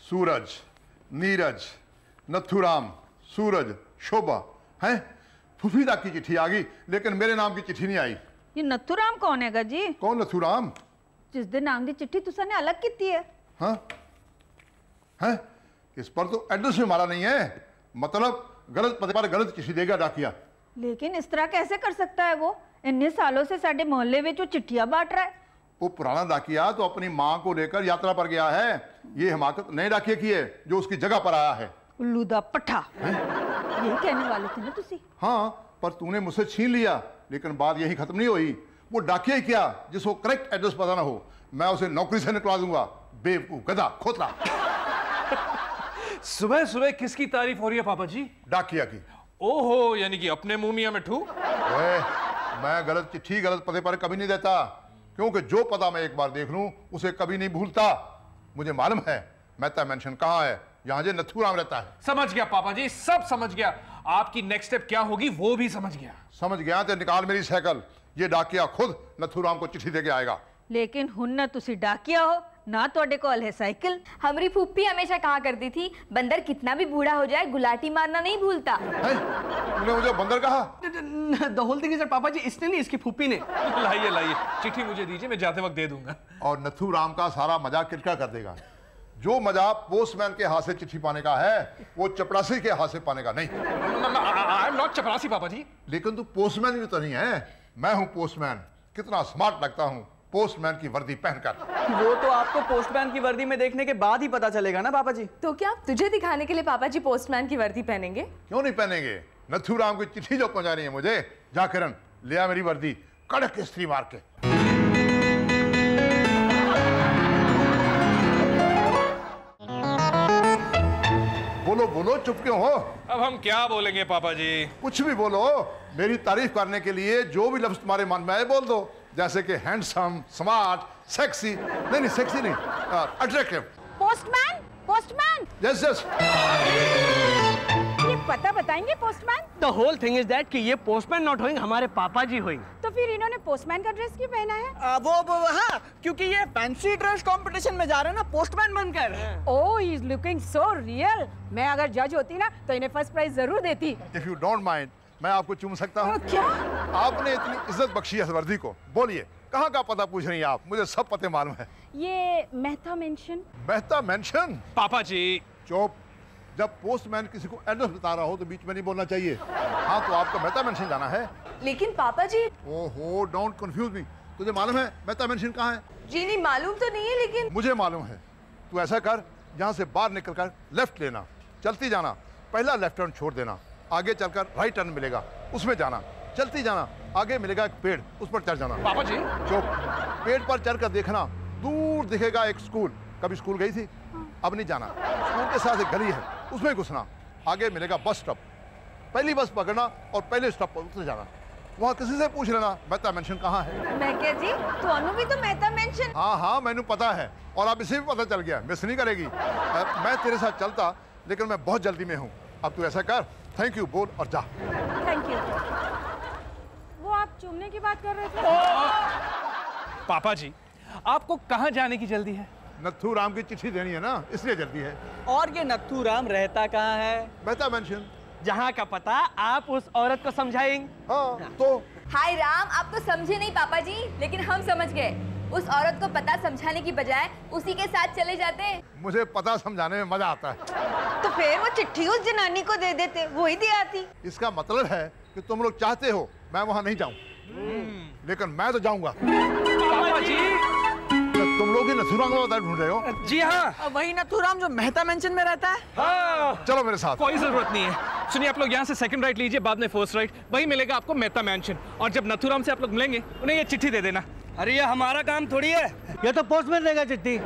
सूरज, नीरज, नथुराम, सूरज, शोभा हैं। फुफीदा की चिट्ठी आ गई लेकिन मेरे नाम की चिट्ठी नहीं आई। ये नथुराम कौन है जी? कौन नथुराम? जिस दिन नाम दी चिट्ठी तुसा ने अलग की है। हाँ हैं, इस पर तो एड्रेस भी हमारा नहीं है, मतलब गलत पते पर गलत चिट्ठी देगा डाकिया। लेकिन इस तरह कैसे कर सकता है वो? इतने सालों से साडे मोहल्ले में जो चिट्ठियां बांट रहा है। वो पुराना डाकिया तो अपनी माँ को लेकर यात्रा पर गया है। ये हिमाकत नए डाकिये की है जो उसकी जगह पर आया है। उल्लू दा पट्ठा, यही कहने वाले थे ना तुसी? हाँ, पर तूने मुझसे छीन लिया, लेकिन बात यही खत्म नहीं हुई। वो डाकिया क्या जिसको करेक्ट एड्रेस पता ना हो, मैं उसे नौकरी से निकलवा दूंगा। बेवकूफ, गधा, खोतला। सुबह सुबह किसकी तारीफ हो रही है पापा जी? डाकिया की। ओहो, यानी कि अपने मुंह मियां मिठू। मैं गलत चिट्ठी गलत पते पर कभी नहीं देता, क्योंकि जो पता मैं एक बार देख लूं उसे कभी नहीं भूलता। मुझे मालूम है मेहता मेंशन कहाँ है, यहाँ जे नथुराम रहता है। समझ गया पापा जी, सब समझ गया। आपकी नेक्स्ट स्टेप क्या होगी वो भी समझ गया। समझ गया तो निकाल मेरी साइकिल। ये डाकिया खुद नथुराम को चिट्ठी देके आएगा। लेकिन हुन ना तुसी डाकिया हो ना तोड़े कॉल है साइकिल। हमारी फूफी हमेशा कहा करती थी बंदर कितना भी बूढ़ा हो जाए गुलाटी मारना नहीं भूलता। तूने मुझे बंदर कहा? The whole thing is that पापा जी, इसने नहीं, इसकी फूफी ने। लाइए लाइए, चिट्ठी मुझे दीजिए, मैं जाते वक्त दे दूंगा। और नथुराम का सारा मजाक किरका कर देगा। जो मजा पोस्टमैन के हाथ से चिट्ठी पाने का है वो चपरासी के हाथ से पाने का नहीं। आई एम नॉट चपरासी पापा जी। लेकिन तू पोस्टमैन भी तो नहीं है। मैं हूं पोस्टमैन। कितना स्मार्ट लगता हूं पोस्टमैन की वर्दी पहनकर। वो तो आपको पोस्टमैन की वर्दी में देखने के बाद ही पता चलेगा ना पापा जी। तो क्या तुझे दिखाने के लिए पापा जी पोस्टमैन की वर्दी पहनेंगे? क्यों नहीं पहनेंगे? नथुराम की चिट्ठी जो पहुंचानी है मुझे, जा किरण ले आ मेरी वर्दी, कड़क इस्त्री मार के। बोलो बोलो, चुप क्यों हो? अब हम क्या बोलेंगे पापा जी? कुछ भी बोलो। मेरी तारीफ करने के लिए जो भी लफ्ज तुम्हारे मन में आए बोल दो, जैसे कि हैंडसम, स्मार्ट, सेक्सी। नहीं सेक्सी नहीं, attractive. Postman, postman. Yes yes. ये पता बताएंगे postman? The whole thing is that कि ये पोस्टमैन नॉट होइंग, हमारे पापा जी होइंग। तो फिर इन्होंने पोस्टमैन का ड्रेस क्यों पहना है? वो हाँ, क्योंकि ये फैंसी ड्रेस कंपटीशन में जा रहे हैं ना पोस्टमैन बनकर। Oh, he is looking so real. मैं अगर जज होती ना तो इन्हें फर्स्ट प्राइज जरूर देती। इफ यू डोंट माइंड, मैं आपको चूम सकता हूँ? क्या? आपने इतनी इज्जत बख्शी है इस वर्दी को। बोलिए कहाँ का पता पूछ रही हैं आप? मुझे सब पते मालूम है। ये मेहता मेंशन। मेहता मेंशन? पापा जी चुप। जब पोस्टमैन किसी को एड्रेस बता रहा हो तो बीच में नहीं बोलना चाहिए। हाँ, तो आपको मेहता मेंशन जाना है? लेकिन पापा जी। ओहो, डोंट कंफ्यूज मी। तुझे मालूम है मेहता मेंशन कहाँ है? जी नहीं, मालूम तो नहीं है लेकिन। मुझे मालूम है। तू ऐसा कर, यहाँ से बाहर निकलकर लेफ्ट लेना, चलती जाना, पहला लेफ्ट टर्न छोड़ देना, आगे चलकर राइट टर्न मिलेगा, उसमें जाना, चलती जाना, आगे मिलेगा एक पेड़, उस पर चढ़ जाना। पापा जी चुप। पेड़ पर चढ़कर देखना, दूर दिखेगा एक स्कूल। कभी स्कूल गई थी? अब नहीं जाना। स्कूल के साथ एक गली है, उसमें घुसना, आगे मिलेगा बस स्टॉप, पहली बस पकड़ना और पहले स्टॉप पर उतर जाना। वहाँ किसी से पूछ लेना मेहता मेंशन कहाँ है। मैं क्या जी, तो अनु भी तो मेहता मेंशन। हाँ, मैंने पता है, और अब इसे भी पता चल गया, मिस नहीं करेगी। मैं तेरे साथ चलता, लेकिन मैं बहुत जल्दी में हूँ। अब तू ऐसा कर, थैंक यू बोल और जा। Thank you. वो आप चूमने की बात कर रहे थे? पापा जी, आपको कहाँ जाने की जल्दी है? नथुराम की चिट्ठी देनी है ना, इसलिए जल्दी है। और ये नथुराम रहता कहाँ है? मेहता मेंशन। जहाँ का पता आप उस औरत को समझाएंगे। हाँ, तो हाय राम, आप तो समझे नहीं पापा जी, लेकिन हम समझ गए। उस औरत को पता समझाने की बजाय उसी के साथ चले जाते। मुझे पता समझाने में मजा आता है। तो फिर वो चिट्ठी उस जनानी को दे देते, वो ही दे आती। इसका मतलब है कि तुम लोग चाहते हो मैं वहां नहीं जाऊं, लेकिन मैं तो जाऊंगा। पापा जी तुम लोग ही नथुराम को ढूंढ रहे हो? जी हाँ, वही नथुराम जो मेहता मेंशन में रहता है। हाँ। चलो मेरे साथ। कोई जरूरत नहीं है। सुनिए, आप लोग यहाँ से सेकंड राइट लीजिए, बाद में फर्स्ट राइट, वही मिलेगा आपको मेहता मेंशन। और जब नथुराम से आप लोग मिलेंगे उन्हें ये चिट्ठी दे देना। अरे ये हमारा काम थोड़ी है, ये तो पोस्टमैन देगा चिट्ठी।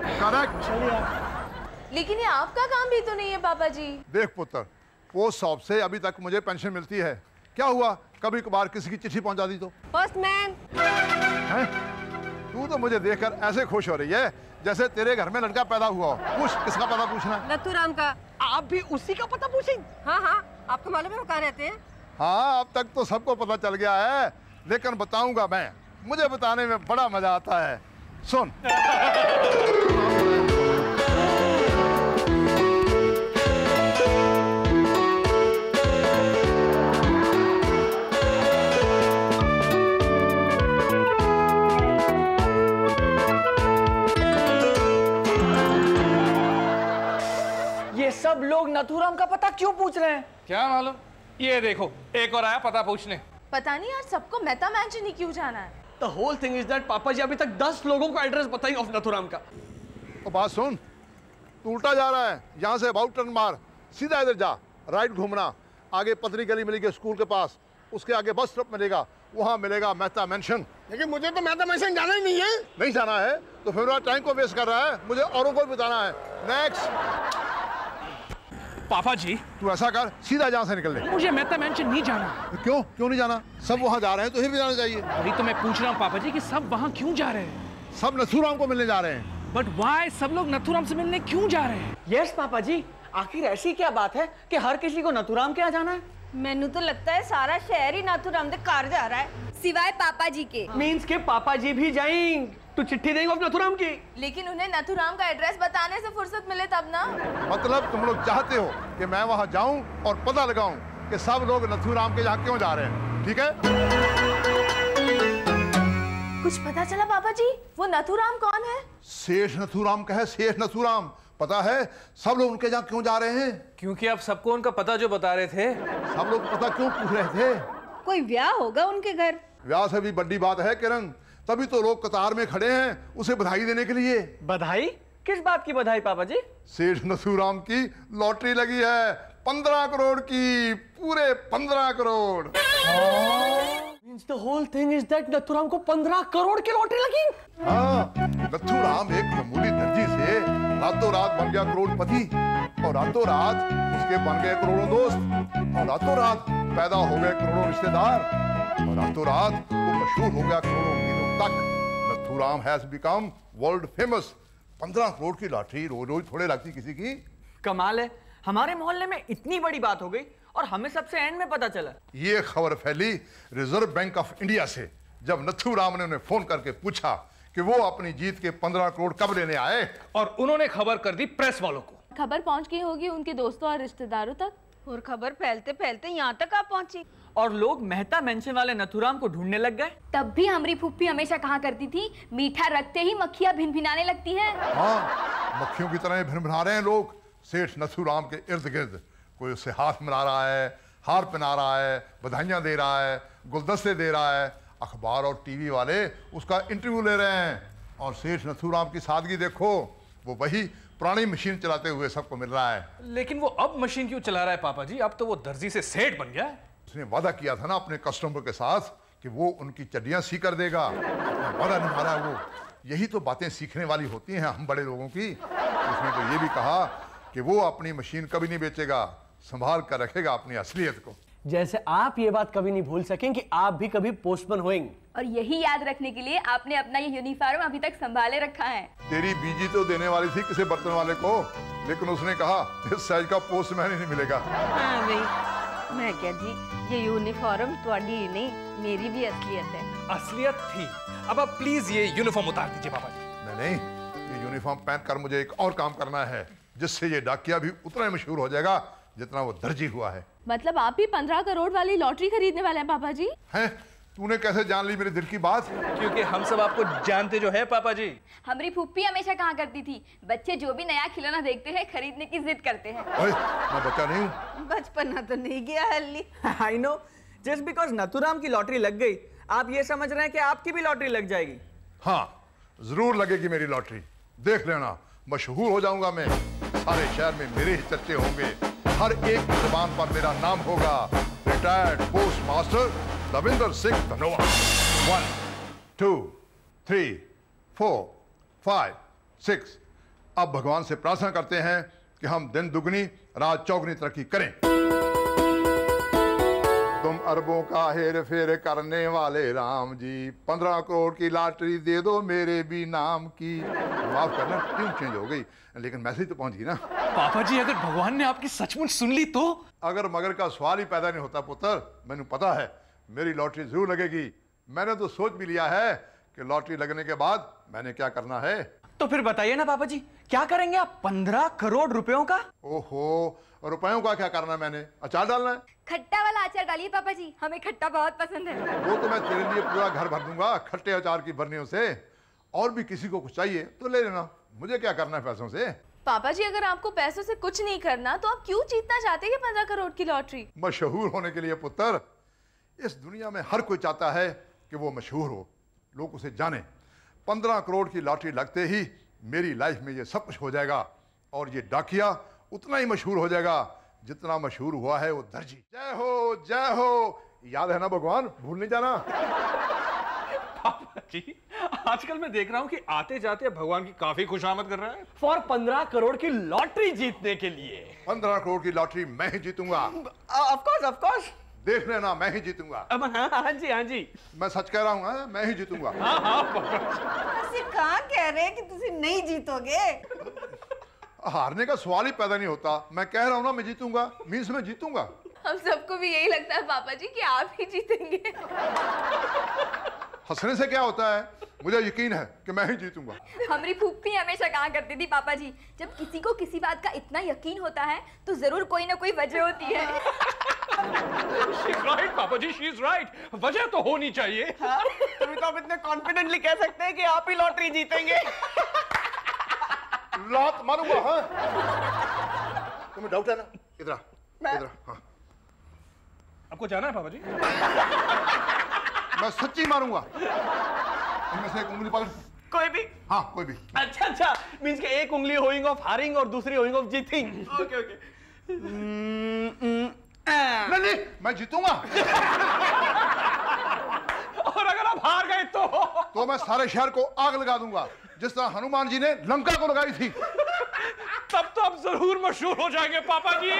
करेक्ट। लेकिन ये आपका काम भी तो नहीं है पापा जी। देख पुत्र, पोस्ट ऑफिस से अभी तक मुझे पेंशन मिलती है। क्या हुआ, कभी कभार किसी की चिट्ठी पहुंचा दी तो? पोस्टमैन। तू तो मुझे देखकर ऐसे खुश हो रही है जैसे तेरे घर में लड़का पैदा हुआ हो। पूछ, किसका पता पूछना? नथुराम का। आप भी उसी का पता पूछेंगे? हाँ, आपको मालूम है वो कहाँ रहते हैं? हाँ, अब तक तो सबको पता चल गया है, लेकिन बताऊंगा मैं। मुझे बताने में बड़ा मजा आता है। सुन। सब लोग नथुराम का पता क्यों पूछ रहे हैं? क्या मालूम। ये देखो एक और आया पता पूछने। पता नहीं यार सबको मेहता मैंशन ही क्यों जाना है। The whole thing is that पापा जी अभी तक 10 लोगों को एड्रेस बताई ऑफ नथुराम का। तो बात सुन, तू उल्टा जा रहा है, यहाँ से अबाउट टर्न मार, सीधा इधर जा, राइट घूमना, आगे पतली गली मिलेगी स्कूल के पास, उसके आगे बस स्टॉप मिलेगा, वहाँ मिलेगा मेहता मैंशन। लेकिन मुझे तो मेहता मैंशन जाना ही नहीं है। नहीं जाना है तो फिर टाइम को वेस्ट कर रहा है, मुझे औरों को भी बताना है। नेक्स्ट। पापा जी तू ऐसा कर, सीधा जहाँ से निकल ले। मुझे मेहता मैंशन नहीं जाना। क्यों नहीं जाना? सब वहाँ जा रहे हैं तो भी जाना चाहिए। अभी तो मैं पूछ रहा हूँ पापा जी कि सब वहाँ क्यों जा रहे हैं? सब नथुराम को मिलने जा रहे हैं। बट वाई सब लोग नथुराम से मिलने क्यों जा रहे हैं? यस पापा जी, आखिर ऐसी क्या बात है कि हर किसी को नथुराम के यहाँ जाना है? मैनू तो लगता है सारा शहर ही नाथुराम दे कार जा रहा है, सिवाय पापा जी के। मीन्स के पापा जी भी जाएंगे तो चिट्ठी देंगे ऑफ नथुराम की। लेकिन उन्हें नथुराम का एड्रेस बताने से फुर्सत मिले तब ना। मतलब तुम लोग चाहते हो कि मैं वहाँ जाऊँ और पता लगाऊँ कि सब लोग नथुराम के यहाँ क्यों जा रहे हैं, ठीक है? कुछ पता चला पापा जी? वो नथुराम कौन है? शेष नथुराम का है, शेष नथुराम। पता है सब लोग उनके यहाँ क्यों जा रहे हैं? क्योंकि आप सबको उनका पता जो बता रहे थे। सब लोग पता क्यों पूछ रहे थे? कोई ब्याह होगा उनके घर। ब्याह से भी बड़ी बात है किरण, तभी तो लोग कतार में खड़े हैं उसे बधाई देने के लिए। बधाई? किस बात की बधाई पापा जी? शेष नथुराम की लॉटरी लगी है 15 करोड़ की, पूरे 15 crore. Means the whole thing is that Nathuram को 15 करोड़ की लॉटरी लगी। हाँ, नथुराम एक मामूली दर्जी से रातों रात बन गया करोड़पति, और रातों रात उसके बन गए करोड़ों दोस्त, और रातों रात पैदा हो गए करोड़ों रिश्तेदार, और रातों रात वो मशहूर हो गया करोड़ों मीलों तक। Nathuram has become world famous. 15 crore की लॉटरी रोज रोज थोड़े लगती किसी की। कमाल है, हमारे मोहल्ले में इतनी बड़ी बात हो गई और हमें सबसे एंड में पता चला। ये खबर फैली रिजर्व बैंक ऑफ इंडिया से, जब नथुराम ने उन्हें फोन करके पूछा कि वो अपनी जीत के 15 करोड़ कब लेने आए, और उन्होंने खबर कर दी प्रेस वालों को। खबर पहुंच गई होगी उनके दोस्तों और रिश्तेदारों तक, और खबर फैलते फैलते यहाँ तक आ पहुंची, और लोग मेहता मेंशन वाले नथुराम को ढूंढने लग गए। तब भी हमारी फुप्पी हमेशा कहा करती थी, मीठा रखते ही मक्खियां भिनभिनाने लगती हैं। हाँ, मक्खियों की तरह भिनभिना रहे हैं लोग सेठ नथुराम के इर्द गिर्द। कोई उससे हाथ मिला रहा है, हार पहना रहा है, बधाइयाँ दे रहा है, गुलदस्ते दे रहा है, अखबार और टीवी वाले उसका इंटरव्यू ले रहे हैं। और सेठ नथुराम की सादगी देखो, वो वही पुरानी मशीन चलाते हुए सबको मिल रहा है। लेकिन वो अब मशीन क्यों चला रहा है पापा जी? अब तो वो दर्जी से सेठ बन गया है। उसने वादा किया था ना अपने कस्टमर के साथ कि वो उनकी चड्डियां सी कर देगा, वादा निभाया वो। यही तो बातें सीखने वाली होती हैं हम बड़े लोगों की। उसने तो ये भी कहा कि वो अपनी मशीन कभी नहीं बेचेगा, संभाल कर रखेगा अपनी असलियत को। जैसे आप ये बात कभी नहीं भूल सकें कि आप भी कभी पोस्टमैन होंगे। और यही याद रखने के लिए आपने अपना ये यूनिफॉर्म अभी तक संभाले रखा है। तेरी बीजी तो देने वाली थी किसी बर्तन वाले को, लेकिन उसने कहा इस साइज का पोस्टमैन ही नहीं मिलेगा। हाँ भाई, मैं क्या जी, ये यूनिफॉर्म तुम्हारी ही नहीं, मेरी भी असलियत है। असलियत थी। अब आप प्लीज ये यूनिफॉर्म उतार दीजिए पापा जी। नहीं, ये यूनिफॉर्म पहन कर मुझे एक और काम करना है, जिससे ये डाकिया भी उतना ही मशहूर हो जाएगा जितना वो दर्जी हुआ है। मतलब आप भी 15 करोड़ वाली लॉटरी खरीदने वाले हैं पापा जी? हैं? तूने कैसे जान ली मेरे दिल की बात? क्योंकि हम सब आपको जानते जो है पापा जी। हमारी फुप्पी हमेशा कहा करती थी, बच्चे जो भी नया खिलौना देखते हैं खरीदने की जिद करते हैं। ओए, मैं बच्चा नहीं हूँ। बचपना तो नहीं गया हल्ली। I know, just because Nathuram की लॉटरी लग गई, आप ये समझ रहे हैं कि आपकी भी लॉटरी लग जाएगी? हाँ, जरूर लगेगी मेरी लॉटरी। देख लेना, मशहूर हो जाऊंगा मैं, सारे शहर में मेरे ही चर्चे होंगे, हर एक की जुबान पर मेरा नाम होगा, retired post master Lavinder Singh Dhanoa. 1 2 3 4 5 6। अब भगवान से प्रार्थना करते हैं कि हम दिन दुगनी रात चौगनी तरक्की करें। तुम अरबों का हेर फेर करने वाले राम जी, 15 करोड़ की लॉटरी दे दो मेरे भी नाम की। माफ करना, ट्यून चेंज हो गई, लेकिन मैसेज तो पहुंच गई ना। पापा जी, अगर भगवान ने आपकी सचमुच सुन ली तो? अगर मगर का सवाल ही पैदा नहीं होता पुत्र, मैंने पता है मेरी लॉटरी जरूर लगेगी। मैंने तो सोच भी लिया है कि लॉटरी लगने के बाद मैंने क्या करना है। तो फिर बताइए ना पापा जी, क्या करेंगे आप 15 करोड़ रुपयों का? ओहो, रुपयों का क्या करना है? मैंने अचार डालना है। खट्टा वाला अचार डालिए पापा जी, हमें खट्टा बहुत पसंद है। वो तो मैं तेरे लिए पूरा घर भर दूंगा खट्टे अचार की बर्नियों से। और भी किसी को कुछ चाहिए तो ले लेना, मुझे क्या करना है पैसों से। पापा जी अगर आपको पैसों से कुछ नहीं करना तो आप क्यों जीतना चाहते हैं 15 करोड़ की लॉटरी? मशहूर होने के लिए पुत्र, इस दुनिया में हर कोई चाहता है कि वो मशहूर हो, लोग उसे जाने। 15 करोड़ की लॉटरी लगते ही मेरी लाइफ में ये सब कुछ हो जाएगा और ये डाकिया उतना ही मशहूर हो जाएगा जितना मशहूर हुआ है वो दर्जी। जय हो, जय हो। याद है ना भगवान, भूल नहीं जाना। पापा जी, आजकल मैं देख रहा हूँ कि आते जाते भगवान की काफी खुशामद कर रहा है। फॉर 15 करोड़ की लॉटरी जीतने के लिए। 15 करोड़ की लॉटरी मैं ही जीतूंगा। Of course. देख लेना, मैं ही जीतूंगा। हाँ जी, हाँ जी। मैं सच कह रहा हूँ, मैं ही जीतूंगा। ਅਸੀਂ कहाँ कह रहे हैं कि तुसी नहीं जीतोगे? हारने का सवाल ही पैदा नहीं होता। मैं कह रहा हूँ ना, मैं जीतूंगा, मीन्स मैं जीतूंगा। हम सबको भी यही लगता है पापा जी कि आप ही जीतेंगे। हंसने से क्या होता है, मुझे यकीन है कि मैं ही जीतूंगा। हमारी फूफी हमेशा कहा करती थी पापा जी, जब किसी को किसी बात का इतना यकीन होता है तो जरूर कोई ना कोई वजह होती है। She's right, पापा जी, she's right. वजह तो होनी चाहिए। तुम तो अब इतने कॉन्फिडेंटली कह सकते हैं कि आप ही लॉटरी जीतेंगे। लात मारूंगा। हाँ, तुम्हें डाउट है ना? इधर आ, इधर आ। हाँ, आपको जाना है पापा जी? मैं सच्ची मारूंगा। इनमें से एक उंगली पकड़। कोई भी? हाँ, कोई भी। अच्छा, मींस के एक उंगली होइंग ऑफ हारिंग और दूसरी होइंग ऑफ जीतिंग। ओके। नहीं, मैं जीतूंगा। और अगर आप हार गए तो मैं सारे शहर को आग लगा दूंगा, जिस तरह हनुमान जी ने लंका को लगाई थी। तब तो आप जरूर मशहूर हो जाएंगे पापा जी।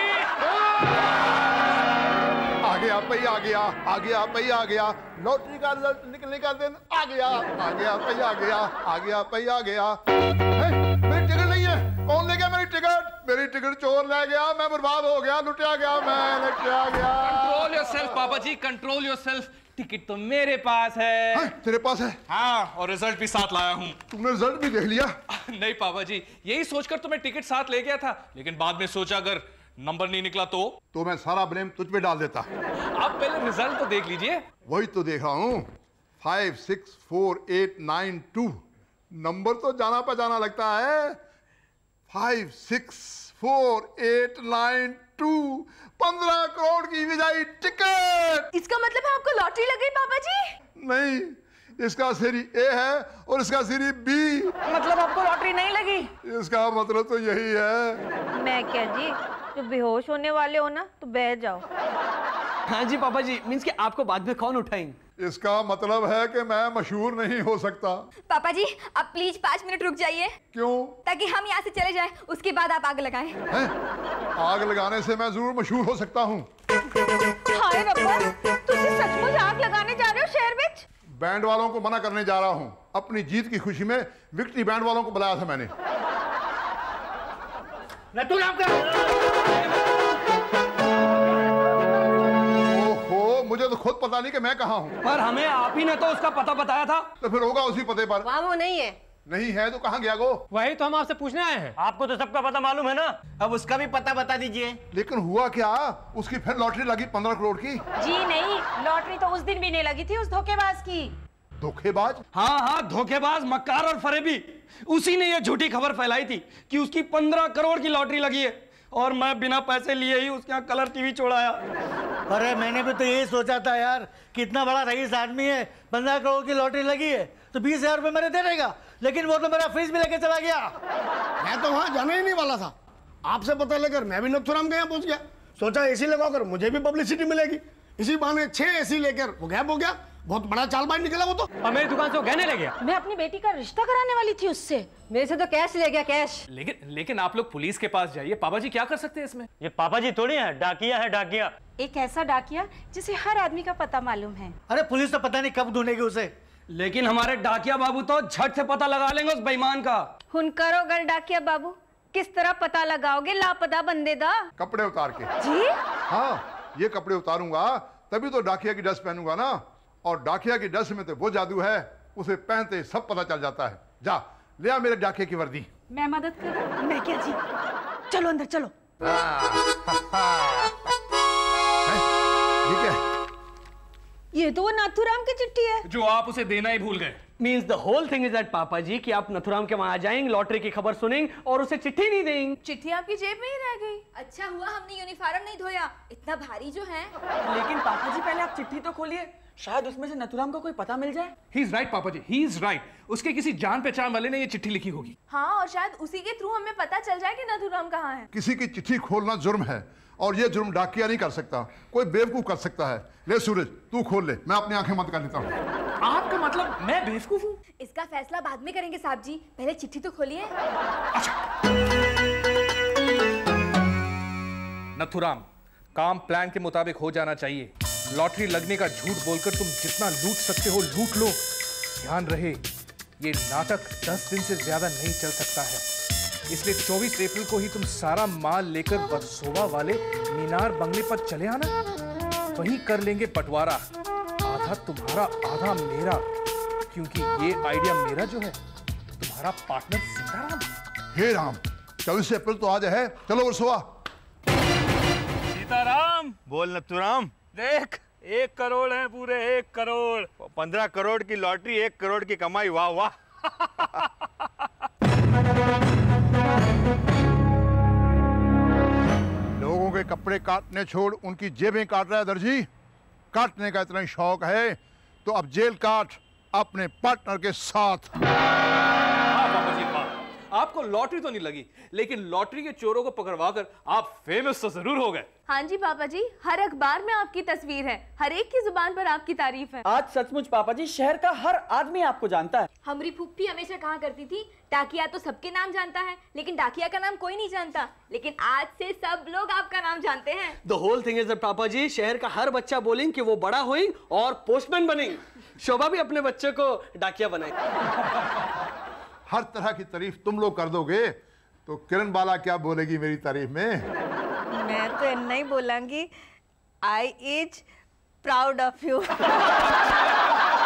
आ गया भई, आ गया, आ गया भई, आ गया। लॉटरी का रिजल्ट निकलने का दिन आ गया, आ गया भई, आ गया, आ गया भई, आ गया। मेरी टिकट नहीं है। कौन ले गया मेरी टिकट? मेरी टिकट चोर ले गया। मैं बर्बाद हो गया, लुटिया गया, मैं लुटिया गया। कंट्रोल योरसेल्फ पापा जी, कंट्रोल योरसेल्फ। टिकट तो मेरे पास है। तेरे पास है? हाँ, और रिजल्ट भी साथ लाया हूँ। तुमने रिजल्ट भी देख लिया? नहीं पापा जी, यही सोचकर तो मैं टिकट साथ ले गया था, लेकिन बाद में सोचा अगर नंबर नहीं निकला तो मैं सारा ब्लेम तुझ पे डाल देता। आप पहले रिजल्ट तो देख लीजिए। वही तो देख रहा हूँ। 5 6 4 8 9 2 नंबर तो जाना पहचाना लगता है। 5 6 4 8 9 2 15 करोड़ की विजयी टिकट। इसका मतलब है आपको लॉटरी लग गई पापा जी? नहीं, इसका सीरी ए है और इसका सीरी बी। मतलब आपको लॉटरी नहीं लगी? इसका मतलब तो यही है। मैं क्या जी, जो बेहोश होने वाले हो ना तो बैठ जाओ। हाँ जी पापा जी, मींस कि आपको बाद में कौन उठाएंगे? इसका मतलब है कि मैं मशहूर नहीं हो सकता। पापा जी आप प्लीज 5 मिनट रुक जाइए। क्यों? ताकि हम यहाँ से चले जाएं, उसके बाद आप आग लगाएं। हैं? आग लगाने से मैं जरूर मशहूर हो सकता हूँ। हाय रब्बा, तुसी सचमुच आग लगाने जा रहे हो शहर में? बैंड वालों को मना करने जा रहा हूँ। अपनी जीत की खुशी में विक्ट्री बैंड वालों को बुलाया था मैंने। ओहो, मुझे तो खुद पता नहीं कि मैं कहाँ हूँ। पर हमें आप ही ने तो उसका पता बताया था। तो फिर होगा उसी पते पर। वहाँ वो नहीं है। नहीं है तो कहाँ गया गो? वही तो हम आपसे पूछने आए हैं। आपको तो सबका पता मालूम है ना। अब उसका भी पता बता दीजिए। लेकिन हुआ क्या? उसकी फिर लॉटरी लगी 15 करोड़ की। जी नहीं, लॉटरी तो उस दिन भी नहीं लगी थी उस धोखेबाज की। धोखेबाज? हाँ, धोखेबाज, मक्कार और फरेबी। उसी ने ये झूठी खबर फैलाई थी कि उसकी 15 करोड़ की लॉटरी लगी है और मैं बिना पैसे लिए ही उसके यहाँ कलर टीवी छोड़ाया। अरे मैंने भी तो यही सोचा था यार, कितना बड़ा रईस आदमी है, 15 करोड़ की लॉटरी लगी है तो 20,000 रुपये मेरे दे देगा, लेकिन वो तो मेरा फ्रिज भी लेके चला गया। मैं तो वहां जाने ही नहीं वाला था। आपसे पता लेकर मैं भी नथुराम के यहाँ पहुंच गया। सोचा एसी लगाकर मुझे भी पब्लिसिटी मिलेगी। इसी बहाने 6 एसी लेकर वो गायब हो गया। बहुत बड़ा चालबाज निकला वो तो। और मेरी दुकान से वो गहने ले गया। मैं अपनी बेटी का रिश्ता कराने वाली थी उससे। मेरे से तो कैश ले गया, कैश। लेकिन आप लोग पुलिस के पास जाइए। पापा जी क्या कर सकते हैं इसमें? ये पापा जी थोड़ी है, डाकिया है, डाकिया। एक ऐसा डाकिया जिसे हर आदमी का पता मालूम है। अरे पुलिस तो पता नहीं कब ढूंढेगी उसे। लेकिन हमारे डाकिया बाबू तो झट से पता लगा लेंगे उस बेईमान का। हुन करो गल डाकिया बाबू, किस तरह पता लगाओगे लापता बंदे दा? कपड़े उतार के। जी? हाँ, ये कपड़े उतारूंगा तभी तो डाकिया की ड्रेस पहनूंगा ना। और डाकिया की ड्रेस में तो वो जादू है, उसे पहनते सब पता चल जाता है। जा ले आ मेरे डाकिया की वर्दी। मैं मदद करूं? मैं क्या जी, चलो अंदर चलो। ठीक है, ये तो वो नाथूराम की चिट्ठी है जो आप उसे देना ही भूल गए। Means the whole thing is that पापा जी कि आप नथुराम के वहां जाएंगे, लॉटरी की खबर सुनेंगे और उसे चिट्ठी नहीं देंगे। चिट्ठी आपकी जेब में ही रह गई। अच्छा हुआ हमने यूनिफॉर्म नहीं धोया, इतना भारी जो है। लेकिन पापा जी पहले आप चिट्ठी तो खोलिए, शायद उसमें से नथुराम को कोई पता मिल जाए। ही इज राइट पापा जी, ही इज राइट। उसके किसी जान पहचान वाले ने ये चिट्ठी लिखी होगी। हाँ, और शायद उसी के थ्रू हमें पता चल जाए कि नथुराम कहाँ है। किसी की चिट्ठी खोलना जुर्म है और ये जुर्म डाकिया नहीं कर सकता, कोई बेवकूफ कर सकता है। ले सूरज, तू खोल ले, मैं अपनी आंखें बंद कर लेता हूँ। आपका मतलब मैं बेवकूफ हूँ? इसका फैसला बाद में करेंगे साहब जी, पहले चिट्ठी तो खोलिए। नथुराम, काम प्लान के मुताबिक हो जाना चाहिए। लॉटरी लगने का झूठ बोलकर तुम जितना लूट सकते हो लूट लो। ध्यान रहे, ये नाटक 10 दिन से ज्यादा नहीं चल सकता है, इसलिए 24 अप्रैल को ही तुम सारा माल लेकर वर्सोवा वाले मीनार बंगले पर चले आना। वहीं कर लेंगे बंटवारा, आधा तुम्हारा आधा मेरा, क्योंकि ये आइडिया मेरा जो है तुम्हारा पार्टनर सीताराम। हे राम, 24 अप्रैल तो आज है, चलो वर्सोवा। सीताराम बोल नथुराम, देख 1 करोड़ है, पूरे 1 करोड़। 15 करोड़ की लॉटरी, 1 करोड़ की कमाई, वाह वाह। लोगों के कपड़े काटने छोड़ उनकी जेबें काट रहा है दर्जी। काटने का इतना ही शौक है तो अब जेल काट अपने पार्टनर के साथ। हाँ पापा जी, वाह। आपको लॉटरी तो नहीं लगी, लेकिन लॉटरी के चोरों को पकड़वाकर आप फेमस तो जरूर हो गए। हाँ जी पापा जी, हर अखबार में आपकी तस्वीर है, हर एक की जुबान पर आपकी तारीफ है। आज सचमुच पापा जी शहर का हर आदमी आपको जानता है। हमारी फूफी हमेशा कहा करती थी, डाकिया तो सबके नाम जानता है लेकिन डाकिया का नाम कोई नहीं जानता, लेकिन आज से सब लोग आपका नाम जानते हैं। The whole thing is that पापा जी, शहर का हर बच्चा बोलेंगे कि वो बड़ा होएंगे और पोस्टमैन बनेंगे। शोभा भी अपने बच्चे को डाकिया बनाएगी। हर तरह की तारीफ तुम लोग कर दोगे तो किरण बाला क्या बोलेगी मेरी तारीफ में? मैं तो इतना ही बोलांगी, I is proud of you.